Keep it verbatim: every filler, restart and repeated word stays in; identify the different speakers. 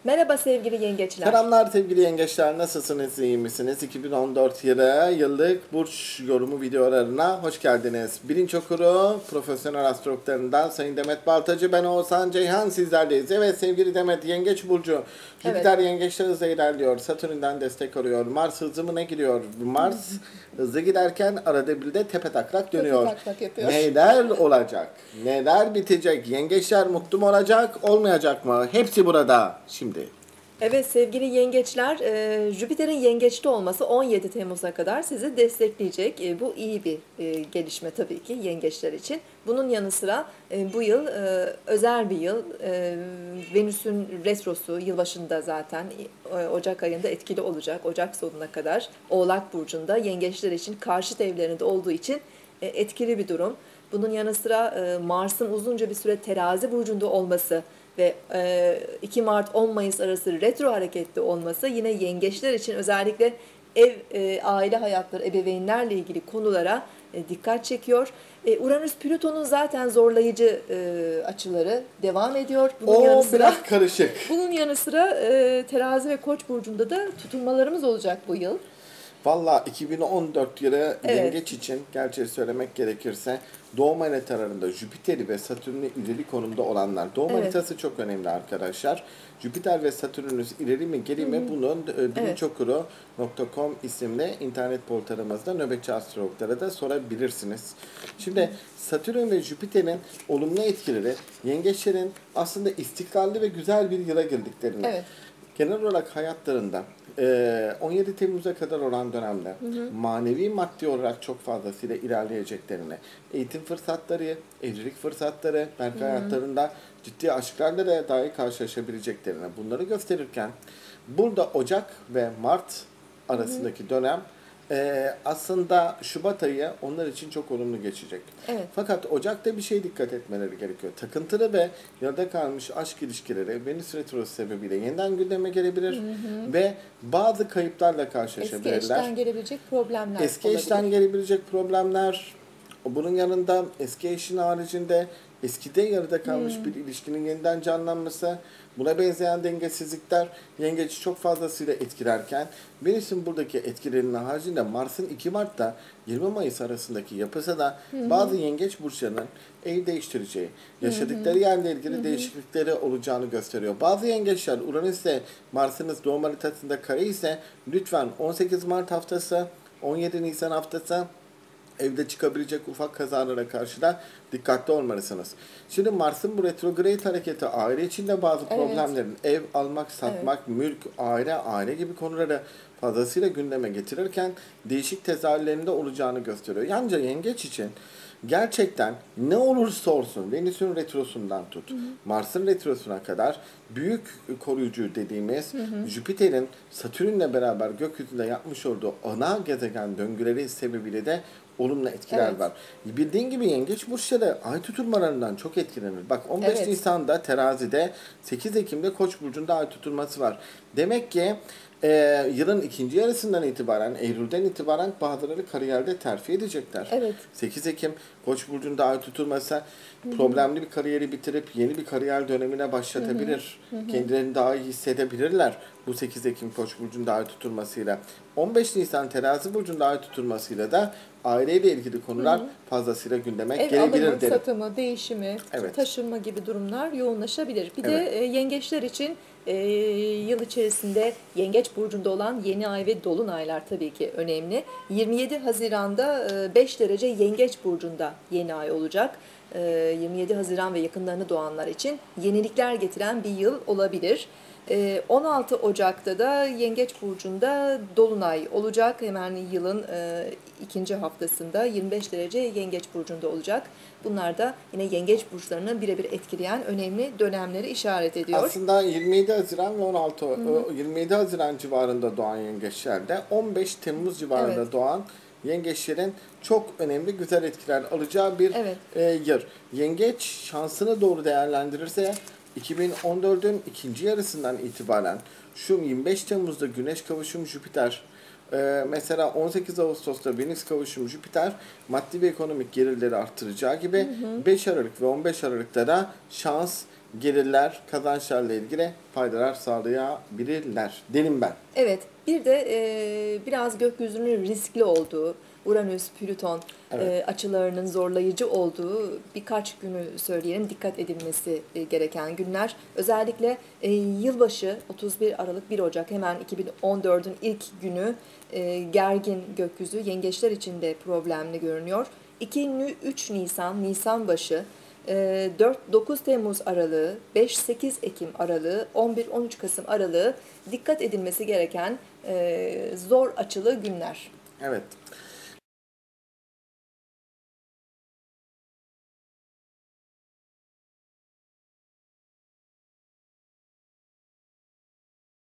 Speaker 1: Merhaba sevgili yengeçler.
Speaker 2: Selamlar sevgili yengeçler, nasılsınız, iyi misiniz? iki bin on dört yılı yıllık burç yorumu videolarına hoş geldiniz. Bilinç okuru profesyonel astrologlarından Sayın Demet Baltacı, ben Oğuzhan Ceyhan sizlerleyiz. Evet sevgili Demet, yengeç burcu. Jüpiter evet. Yengeçler hızla ilerliyor, Satürn'den destek arıyor, Mars hızımına gidiyor. Mars hızlı giderken arada bir de tepe taklak dönüyor.
Speaker 1: Tepe taklak yapıyor.
Speaker 2: Neler olacak, neler bitecek, yengeçler mutlu mu olacak, olmayacak mı? Hepsi burada şimdi.
Speaker 1: Evet sevgili yengeçler, e, Jüpiter'in yengeçte olması on yedi Temmuz'a kadar sizi destekleyecek. E, bu iyi bir e, gelişme tabii ki yengeçler için. Bunun yanı sıra e, bu yıl e, özel bir yıl. E, Venüs'ün retrosu yılbaşında zaten e, Ocak ayında etkili olacak. Ocak sonuna kadar Oğlak Burcu'nda yengeçler için karşıt evlerinde olduğu için e, etkili bir durum. Bunun yanı sıra e, Mars'ın uzunca bir süre Terazi Burcu'nda olması ve iki Mart on Mayıs arası retro hareketli olması yine yengeçler için özellikle ev, aile hayatları, ebeveynlerle ilgili konulara dikkat çekiyor. Uranüs Plüton'un zaten zorlayıcı açıları devam ediyor.
Speaker 2: Bunun o yanı sıra, biraz karışık.
Speaker 1: Bunun yanı sıra Terazi ve Koç burcunda da tutulmalarımız olacak bu yıl.
Speaker 2: Valla iki bin on dört yılı
Speaker 1: evet.
Speaker 2: yengeç için gerçeği söylemek gerekirse doğum haritalarında Jüpiter'i ve Satürn'ü ileri konumda olanlar. Doğum evet. haritası çok önemli arkadaşlar. Jüpiter ve Satürn'ünüz ileri mi geri mi hmm. bunun e, bilinçokuru nokta com isimli internet portalımızda nöbetçi astrologlara da sorabilirsiniz. Şimdi hmm. Satürn ve Jüpiter'in olumlu etkileri yengeçlerin aslında istikrarlı ve güzel bir yıla girdiklerini.
Speaker 1: Evet.
Speaker 2: Genel olarak hayatlarında on yedi Temmuz'a kadar olan dönemde hı hı. manevi maddi olarak çok fazlasıyla ilerleyeceklerini, eğitim fırsatları, evlilik fırsatları, belki hı hı. hayatlarında ciddi aşklarla da dahi karşılaşabileceklerini bunları gösterirken burada Ocak ve Mart arasındaki hı hı. dönem Ee, aslında Şubat ayı onlar için çok olumlu geçecek.
Speaker 1: Evet.
Speaker 2: Fakat Ocak'ta bir şey dikkat etmeleri gerekiyor. Takıntılı ve yarıda kalmış aşk ilişkileri Venüs retrosu sebebiyle yeniden gündeme gelebilir hı hı. ve bazı kayıplarla karşılaşabilirler.
Speaker 1: Eski eşten gelebilecek problemler
Speaker 2: Eski
Speaker 1: olabilir.
Speaker 2: eşten gelebilecek problemler, bunun yanında eski eşin haricinde eskide yarıda kalmış hmm. bir ilişkinin yeniden canlanması, buna benzeyen dengesizlikler yengeci çok fazlasıyla etkilerken Venüs'ün buradaki etkilerinin haricinde Mars'ın iki Mart'ta yirmi Mayıs arasındaki yapısı da hmm. bazı yengeç burçlarının ev değiştireceği, yaşadıkları hmm. yerle ilgili hmm. değişiklikleri olacağını gösteriyor. Bazı yengeçler Uranüs'le Mars'ınız doğum haritasında kare ise lütfen on sekiz Mart haftası, on yedi Nisan haftası evde çıkabilecek ufak kazalara karşı da dikkatli olmalısınız. Şimdi Mars'ın bu retrograde hareketi aile içinde bazı evet. problemlerin ev almak, satmak, evet. mülk, aile, aile gibi konuları fazlasıyla gündeme getirirken değişik tezahürlerinde olacağını gösteriyor. Yalnızca yengeç için gerçekten ne olursa olsun Venüs'ün retrosundan tut, hı hı. Mars'ın retrosuna kadar büyük koruyucu dediğimiz hı hı. Jüpiter'in Satürn'le beraber gökyüzünde yapmış olduğu ana gezegen döngüleri sebebiyle de olumlu etkiler evet. var. Bildiğin gibi yengeç burçları ay tutulmalarından çok etkilenir. Bak on beş evet. Nisan'da Terazi'de, sekiz Ekim'de Koç burcunda ay tutulması var. Demek ki Ee, yılın ikinci yarısından itibaren, Eylül'den itibaren bazıları kariyerde terfi edecekler.
Speaker 1: Evet.
Speaker 2: sekiz Ekim Koç burcunda ay tutulması Hı-hı. problemli bir kariyeri bitirip yeni bir kariyer dönemine başlatabilir. Hı-hı. Hı-hı. Kendilerini daha iyi hissedebilirler bu sekiz Ekim Koç burcunda ay tutulmasıyla. on beş Nisan Terazi burcunda ay tutulmasıyla da aileyle ilgili konular Hı-hı. fazlasıyla gündeme
Speaker 1: Ev
Speaker 2: gelebilir
Speaker 1: alımı,
Speaker 2: derim.
Speaker 1: satımı, değişimi, evet. taşınma gibi durumlar yoğunlaşabilir. Bir evet. de e, yengeçler için e, yıl içerisinde Yengeç burcunda olan yeni ay ve dolunaylar tabii ki önemli. yirmi yedi Haziran'da e, beş derece Yengeç burcunda yeni ay olacak. E, yirmi yedi Haziran ve yakınlarını doğanlar için yenilikler getiren bir yıl olabilir. on altı Ocak'ta da Yengeç burcunda dolunay olacak. Hemen yılın e, ikinci haftasında yirmi beş derece Yengeç burcunda olacak. Bunlar da yine Yengeç burçlarını birebir etkileyen önemli dönemleri işaret ediyor.
Speaker 2: Aslında yirmi yedi Haziran ve on altı Hı-hı. yirmi yedi Haziran civarında doğan yengeçlerde on beş Temmuz civarında evet. doğan yengeçlerin çok önemli güzel etkiler alacağı bir evet. e, yıl. Yengeç şansını doğru değerlendirirse iki bin on dördün ikinci yarısından itibaren şu yirmi beş Temmuz'da Güneş kavuşum Jüpiter, e, mesela on sekiz Ağustos'ta Venüs kavuşum Jüpiter maddi ve ekonomik gelirleri arttıracağı gibi hı hı. beş Aralık ve on beş Aralık'ta da şans gelirler, kazançlarla ilgili faydalar sağlayabilirler derim ben.
Speaker 1: Evet, bir de e, biraz gökyüzünün riskli olduğu, Uranüs, Plüton
Speaker 2: Evet.
Speaker 1: e, açılarının zorlayıcı olduğu birkaç günü söyleyelim. Dikkat edilmesi e, gereken günler. Özellikle e, yılbaşı otuz bir Aralık bir Ocak hemen iki bin on dördün ilk günü e, gergin gökyüzü yengeçler için de problemli görünüyor. iki üç Nisan, Nisan başı, dört dokuz Temmuz aralığı, beş sekiz Ekim aralığı, on bir on üç Kasım aralığı dikkat edilmesi gereken e, zor açılı günler.
Speaker 2: Evet.